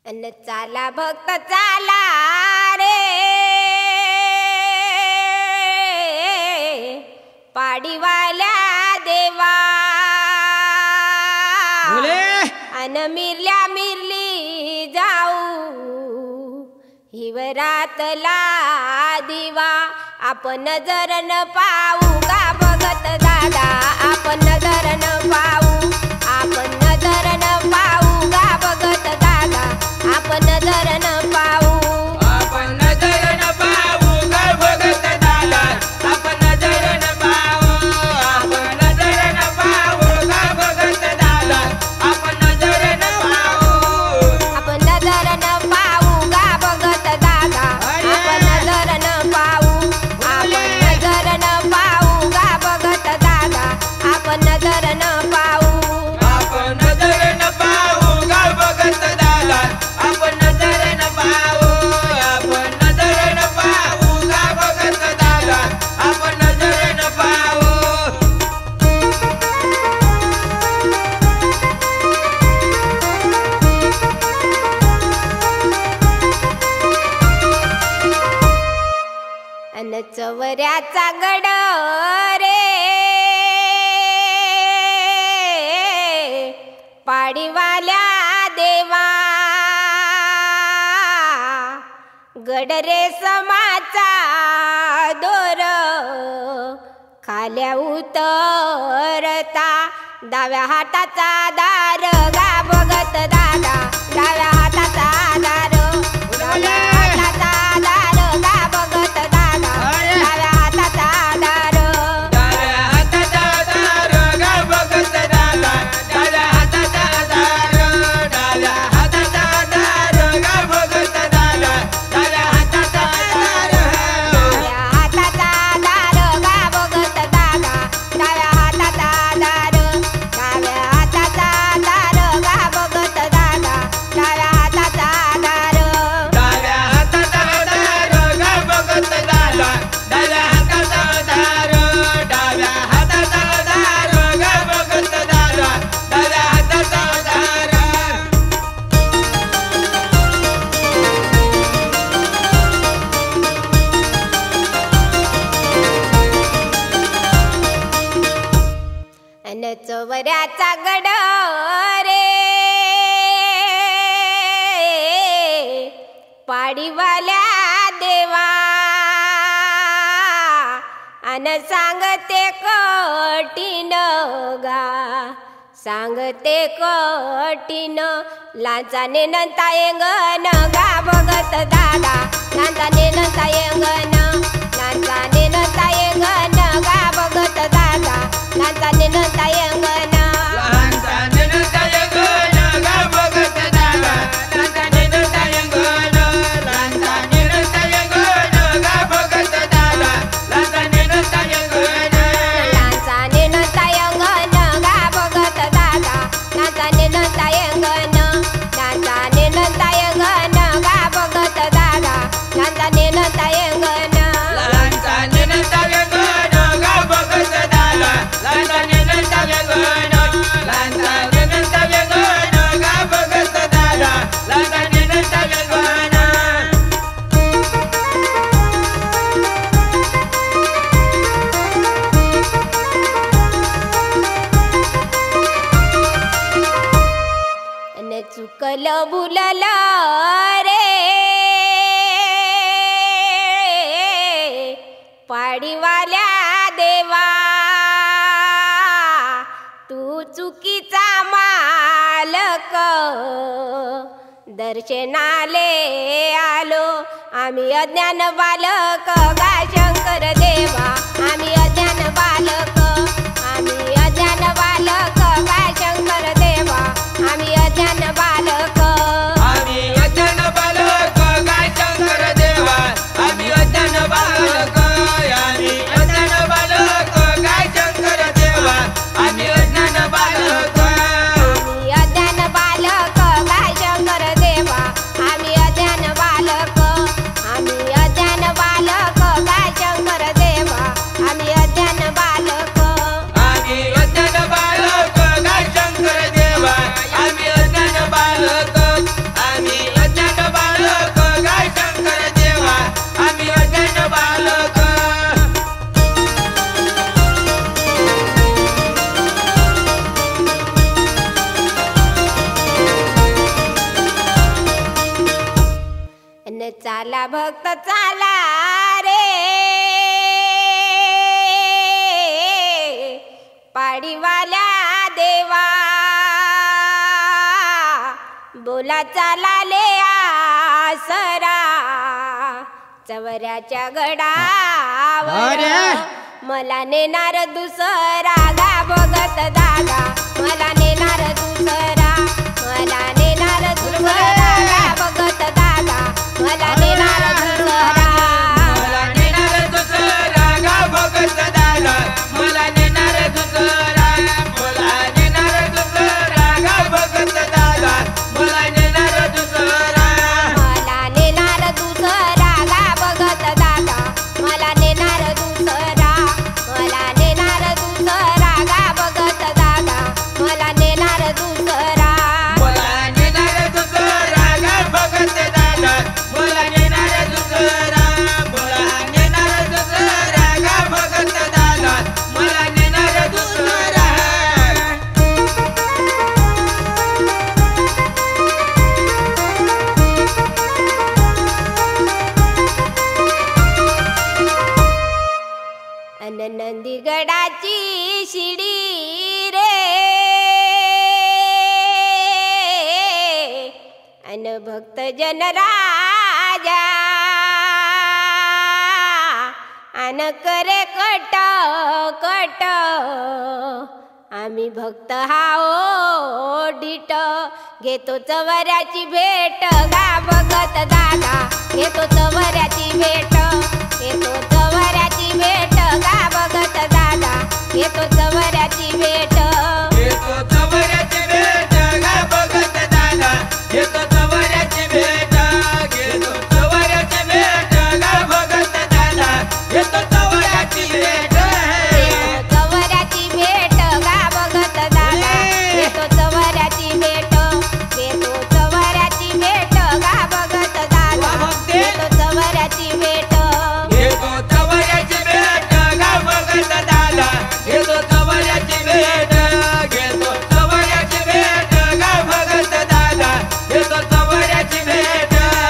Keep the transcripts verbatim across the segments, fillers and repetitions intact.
अन चाला भक्त चाला रे पाडीवाल्या देवा अन मिरल्या मिरली जाऊ हिवरातला दिवा आपण नजर न पाहू का भगत दादा आपण नजर न पाहू आपण नजर न पाहू का भगत दादा आपण नजर न पाहू आपण नजर न पाहू का भगत दादा आपण नजर न पाहू आपण नजर न पाहू का भगत दादा आपण नजर न पाहू आपण नजर न पाहू का भगत दादा आपण नजर न पाहू आपण नजर न पाहू का भगत दादा आपण नजर न पाहू आपण नजर न पाहू का भगत दादा आपण नजर न पाहू आपण नजर न पाहू का भगत दादा आपण नजर न पाहू अन चवऱ्याचा गड रे पाडीवाल्या देवा गड रे समाचा दोर खाल्या उतरता डाव्या हाताचा दार गा भगत दादा डाव्या हाताचा दार डाव्या हाताचा दार गा भगत दादा डाव्या हाताचा दार डाव्या हाताचा दार गा भगत दादा डाव्या हाताचा दार डाव्या हाताचा दार गा भगत दादा डाव्या हाताचा दार डाव्या हाताचा दार गा भगत दादा डाव्या हाताचा दार डाव्या हाताचा दार गा भगत दादा डाव्या हाताचा दार डाव्या हाताचा दार गा भगत दादा डाव्या हाताचा दार डाव्या हाताचा दार गा भगत दादा डाव्या हाताचा दार अन चवऱ्याचा गड रे पाडीवाल्या देवा अन सांगते कठीण गा सांगते कठीण लाचाने नंता येंगन गा भगत दादा लाचाने नंता येंगन लाचाने नंता येंगन गा भगत दादा लाचाने नंता येंगन लहानचा नेनता येंगन गा भगत दादा लहानचा नेनता येंगन लहानचा नेनता येंगन गा भगत दादा लहानचा नेनता येंगन लाचाने नंता येंगन गा भगत दादा लाचाने नंता येंगन लाचाने नंता येंगन गा भगत दादा लाचाने नंता येंगन लहानचा नेनता येंगन गा भगत दादा लहानचा नेनता येंगन लहानचा नेनता येंगन गा भगत दादा लहानचा नेनता येंगन अन चुकल भुलल रे पाडीवाल्या देवा तू चुकीचा मालक दर्शनाले आलो आम्ही अज्ञान बालक गा शंकर देवा आम्ही अज्ञान बालक आम्ही अज्ञान बालक गा शंकर देवा आम्ही अज्ञान बालक आम्ही अज्ञान बालक गाय शंकर देवा आम्ही अज्ञान बालक आम्ही अज्ञान बालक गाय शंकर देवा आम्ही अज्ञान बालक आम्ही अज्ञान बालक गा शंकर देवा आम्ही अज्ञान बालक आम्ही अज्ञान बालक गा शंकर देवा आम्ही अज्ञान बालक आम्ही अज्ञान बालक गाय शंकर देवा आम्ही अज्ञान चाला भक्त चाला रे पाडीवाल्या देवा बोला चाला ले आसरा चवऱ्याच्या गडावर मला नेणार दुसरा गा भगत दादा मला नेणार दुसरा मला नेणार दुसरा गा भगत दादा मला नेणार दुसरा मला नेणार दुसरा गा भगत दादा मला नेणार दुसरा मला नेणार दुसरा गा भगत दादा मला नेणार दुसरा मला नेणार दुसरा गा भगत दादा मला नेणार दुसरा मला नेणार दुसरा गा भगत दादा मला नेणार दुसरा मला नेणार दुसरा गा भगत दादा मला नेणार दुसरा मला नेणार दुसरा गा भगत दादा मला नेणार दुसरा अन नंदीगडाची शिडी रे अन भक्त जन राजा अन करे कट कट आम्ही भक्त हाओ डीट घेतो चवऱ्याची भेट गा भगत दादा घेतो चवऱ्याची भेट घेतो चवऱ्याची भेट गा भगत दादा घेतो चवऱ्याची भेट येतो चवऱ्याची भेट गा भगत दादा येतो चवऱ्याची भेट घेतो चवऱ्याची भेट गा भगत दादा येतो चवऱ्याची भेट चवऱ्याची भेट गा भगत दादा घेतो चवऱ्याची भेट घेतो चवऱ्याची भेट गा भगत दादा घेतो चवऱ्याची भेट येतो चवऱ्याची भेट गा भगत दादा येतो चवऱ्याची भेट घेतो चवऱ्याची भेट गा भगत दादा येतो चवऱ्याची भेट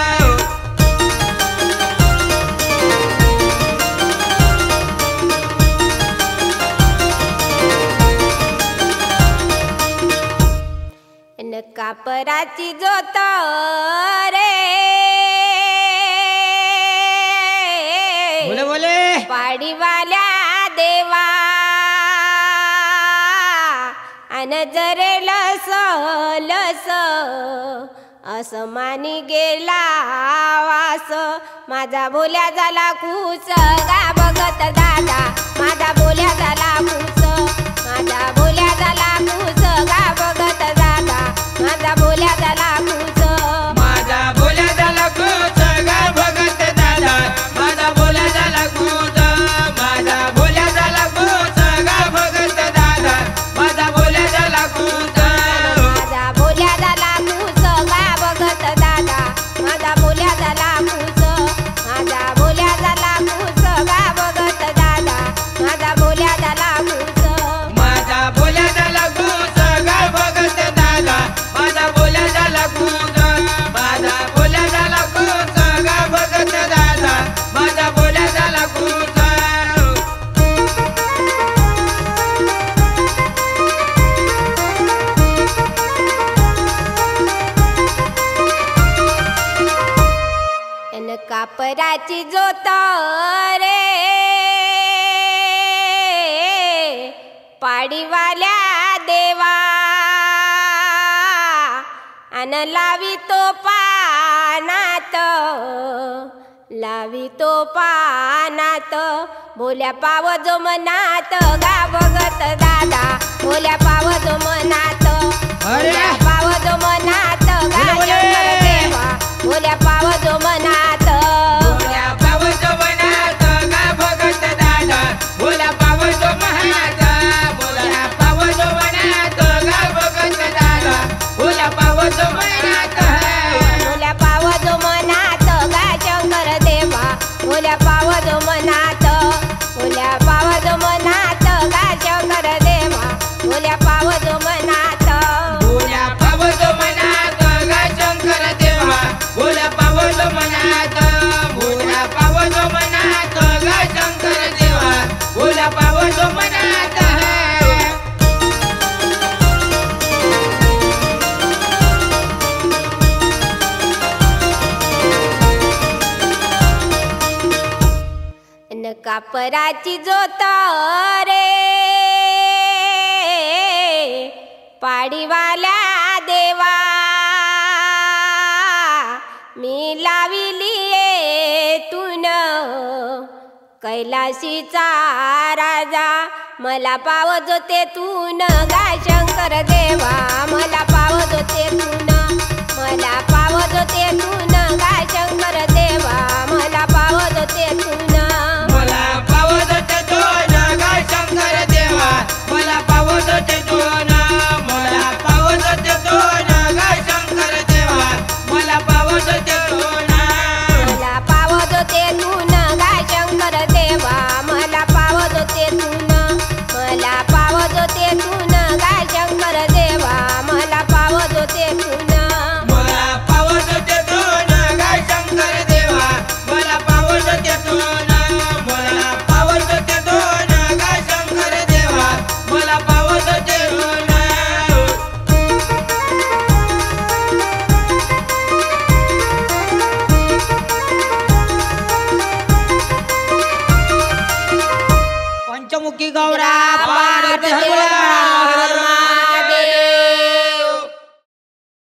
न कापराची जोत रे बोले बोले पाडीवाल्या देवा अन जरे लस लस असं मानी गेला वास माझा बोल्या झाला खुश गा भगत दादा माझा बोल्या झाला खुश माझा बोल्या झाला खुश गा भगत दादा माझा बोल्या झाला खुश माझा बोल्या झाला खुश गा भगत दादा माझा बोल्या झाला खुश माझा बोल्या झाला खुश गा भगत दादा माझा बोल्या झाला खुश माझा बोल्या झाला खुश गा भगत दादा माझा बोल्या झाला खुश माझा बोल्या झाला खुश गा भगत दादा माझा बोल्या झाला खुश माझा बोल्या झाला खुश गा भगत दादा माझा बोल्या झाला खुश माझा बोल्या झाला खुश गा भगत दादा माझा बोल्या झाला खुश अन कापराची जोत रे पाडीवाल्या देवा अन लावी तो पानात लावी तो पानात बोल्या पाव जो मनात गा भगत दादा बोल्या पाव जो मनात बोल्या पाव जो मनात गा शंकर देवा बोल्या पाव जो मनात बोल्या पाव जो मनात गा भगत दादा बोल्या पाव जो मनात बोल्या पाव जो मनात गा भगत दादा बोल्या पाव जो मनात बोल्या पाव जो मनात गा शंकर देवा बोल्या पाव जो मनात बोल्या पाव जो मनात गा शंकर देवा बोल्या पाव जो मनात बोल्या पाव जो मनात गा शंकर कापराची जोत रे पाडीवाल्या देवा मी लाविली तून कैलाशीचा राजा मला पावत होते तून गा शंकर देवा मला पावत होते तून